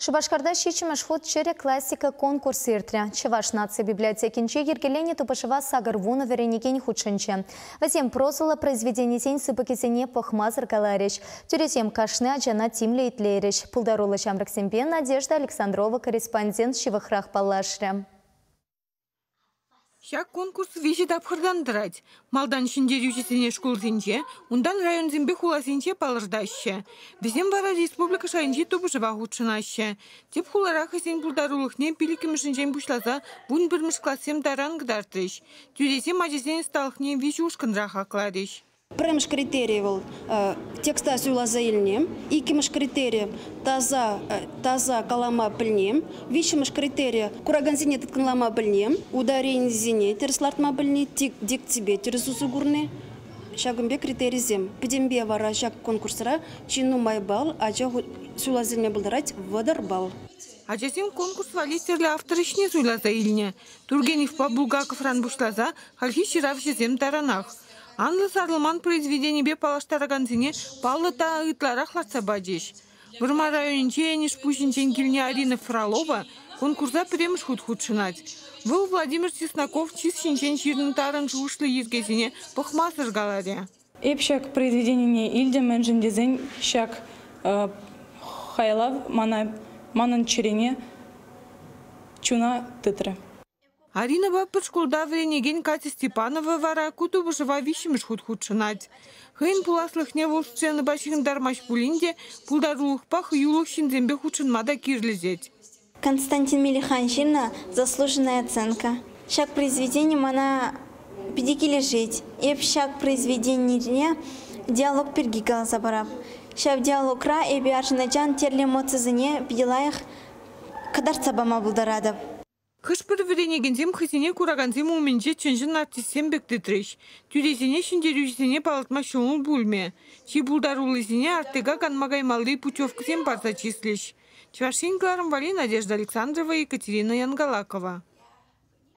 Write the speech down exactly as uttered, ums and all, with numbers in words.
Шубашкарда шичимаш ход чере классика конкурс иртре. Чеваш нации библиотекинче ергелене тупашева сагарвуна вереникен худшинче. Вазем прозула произведение тень сыпакисене похмазар каларищ. Тюресем кашны аджана тимле итлерищ. Пулдарула Шамраксемпен Надежда Александрова, корреспондент Шивахрах Палашря. Шак конкурс вещи тапхырдандырать. Малдан шиндерючесене школзинче, ундан район зимбе хуласинче палырдаще. Везем вара республика шайынче тупышыва худшынаще. Теп хуларах есен пулдарулыхне пиликимышинчен бушлаза вун бірміш классем даран гдартыш. Тюресем ажесен сталыхне вещи ушкынрах акладыш. Премш критерий был текста сюла заильнем, икимш критерий таза таза калама пыльнем, вишимш критерий кураганзине татканлама пыльнем, ударение зине терслартма пыльне, тик дик тебе терсусу гурне, шагымбе критерий зем. Пидембе вара шаг конкурсра чину майбал, ача сюла заильне булдырать водар-бал. Ажесен конкурс валистерлі авторышне сюла заильне. Тургенев па Булгаков ран бушлаза, хальхи ширав жезем таранах. Анлы сарлыман произведение бе палаштараганзине палы та ытларах латса бадеш. Вырма районинче эниш пушинчен килне Арина Фролова конкурса премш худ-худшынать. Был Владимир Теснаков чиз шинчен чирным тарын жушлы езгезине пахмасыр галаре. Эпшак произведение илде менжин дизайн шак хайлав мана манан черене чуна тытры. Арина бапыр школда вренеген Катя Степанова вара кутубышыва вишіміш худ-худшынать. Хейн пуласлыхне волшчены башығын дармаш пулинде пулдарулықпа хыюлық шинзембе худшынмада кирлізет. Константин Мелиханщина заслуженная оценка. Шак произведение мана педики лежить. Эп шак произведение диалог пергигала забараб. Шак диалог ра эби аржыначан терле моцизыне педелаях кадарца бама булдарадаб. Хыш бір веренегензем хызине кураганзем уменже чынжын артистсем бектетреш. Тюрезине шиндерюжесене палатма шоңыл бульме. Чи булдарулызине артега канмагаймалды путевкасем барса числеш. Чвашинкларым вали Надежда Александрова и Екатерина Янгалакова.